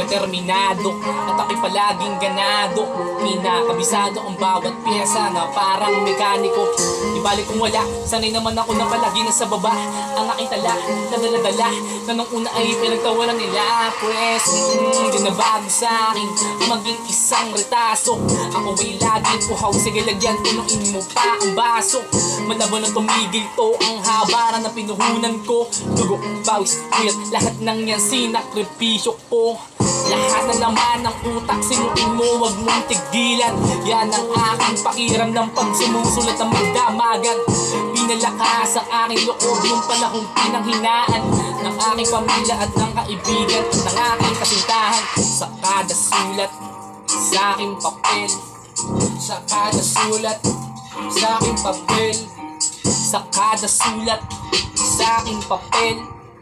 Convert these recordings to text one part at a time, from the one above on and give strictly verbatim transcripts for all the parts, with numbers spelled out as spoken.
determinado at ako'y palaging ganado. Kinakabisado ang bawat pyesa na parang mekaniko. Di balik kung wala, sanay naman ako na palagi nasa baba. Ang aking tala, nadala-dala na nung una ay pinagtawanan nila. Pwes, mm, di na bago sa akin maging isang retaso. Ako ay laging uhaw, sige lagyan, punuin mo pa ang baso. Malabo na tumigil to ang habaran na pinuhunan ko. Dugo, pawis, kuyat, lahat ng yan sinakripisyo ko. Lahat na laman ng utak, sinuin mo, wag mong tigilan. Yan ang aking pakiram ng pag sumusulat ng magdamagan. Pinalakas ang aking loob nung panahong pinanghinaan ng aking pamilya at ng kaibigan at ng aking kasintahan. Sa kada sulat, sa aking papel, sa kada sulat, sa aking papel, sa kada sulat, sa aking papel,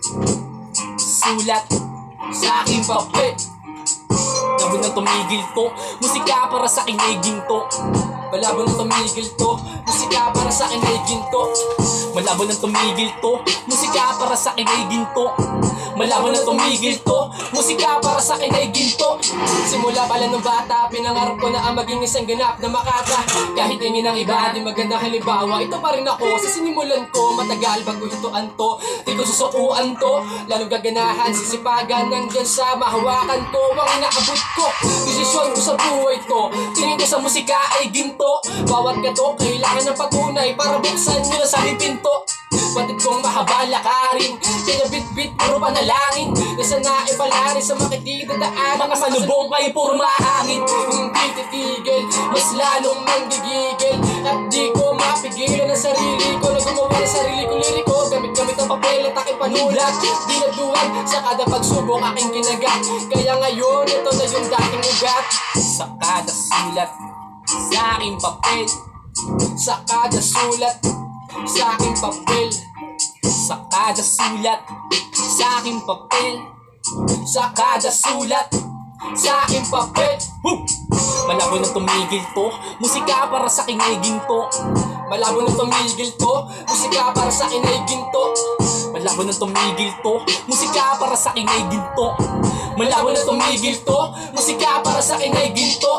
sulat, sa aking papel. Malabo na tumigil to, musika para sa akin ay ginto. Malabo na tumigil to, musika para sa akin ay ginto. Malabo na tumigil to, musika para sa akin ay ginto. Malabo na tumigil to, musika para sa akin ay ginto. Simula pala nung bata, pinangarap ko na ang maging isang ganap na makata. Kahit tingin ng iba, di magandang halimbawa, ito pa rin ako sa sinimulan ko. Matagal bago ito anto, di ko susukuan to. Lalong gaganahan, sisipagan, nandyan sa mahawakan ko. Ang inaabot ko, desisyon ko sa buhay ko. Tingin ko sa musika ay ginto. Bawat gato, kailangan ng patunay para buksan nyo na sa pinto. Batid kong mahaba lakarin, pinabit-bit, puro panalangin. Nasa naipalarin sa makitid na daan. Mga salubong kayo, puro mahangin. Hindi titigil, mas lalong manggigigil. At di ko mapigilan ang sarili ko na gumawa ng sarili ko liriko. Gamit-gamit ang papel at aking panulat. Dinaduhan sa kada pagsubok aking kinagat. Kaya ngayon, ito na yung dating ugat. Sa kada sulat, sa aking papel, sa kada sulat, sa aking papel, sa kada sulat, sa aking papel, sa kada sulat, sa aking papel. Woo! Malabo na tumigil to, musika para sa akin ay ginto. Malabo na tumigil to, musika para sa akin ay ginto. Malabo na tumigil to, musika para sa akin ay ginto. Malabo na tumigil to, musika para sa akin ay ginto.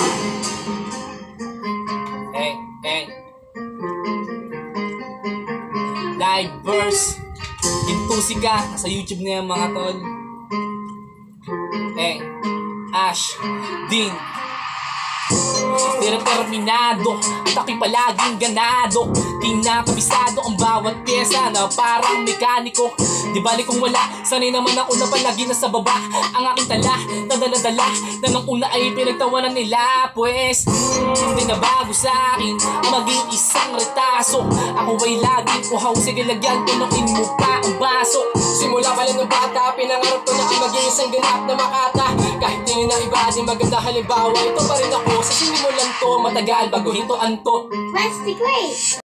Eh, eh. Live verse Gintusika, nasa YouTube na yan mga tol. Eh, Ash, Din, determinado at ako'y palaging ganado. Kinakabisado ang bawat pyesa na parang mekaniko. Di balik kung wala, sanay naman ako na palagi nasa baba. Ang aking tala, nadala-dala na nung una ay pinagtawanan nila. Pwes, mm, di na bago sa akin ang maging isang retaso. Ako ay laging uhaw, sige lagyan, punuin mo pa ang baso. Simula pala nung bata, pinangarap ko na ang maging isang ganap na makata. Kahit tingin ng iba, di maganda halimbawa, ito pa rin ako sa sinimulan to. Matagal bago ito anto. Plastic waste.